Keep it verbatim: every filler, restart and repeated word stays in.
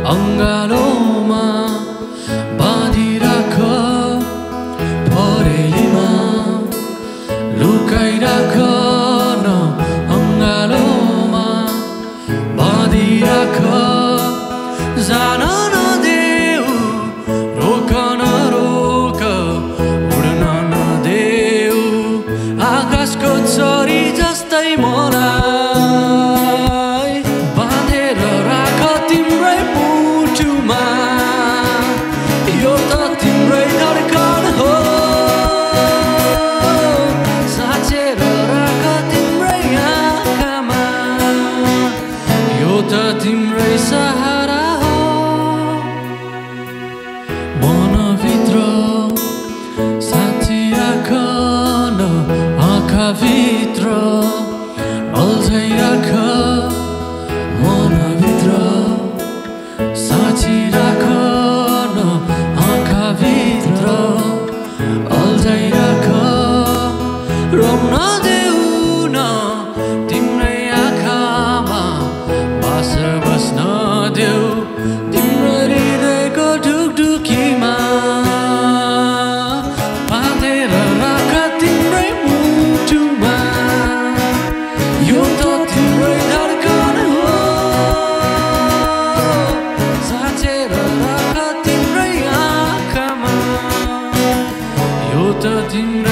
अङ्गालोमा बाँधिराख परेलीमा लुकाइराख न अङ्गालोमा बाँधिराख जान नदेऊ रोक नरोक उड्न नदेऊ आकाशको चरी जस्तै मलाई बाँधेर राख तिम्रै मुटुमा यो त तिम्रै धड्कन हो साँचेर राख तिम्रै आँखामा यो त तिम्रै सहारा हो मनभित्र साँची राख न आँखाभित्र अल्झै राख मनभित्र साँची राख न आँखाभित्र अल्झै राख रोक्न देऊ न तिम्रै आँखामा बास बस्न देऊ तिम्रो हृदयको ढुकढुकीमा बाँधेर राख तिम्रै मुटुमा यो त तिम्रै धड्कन हो साँचेर राख तिम्रै आँखामा यो त तिम्रो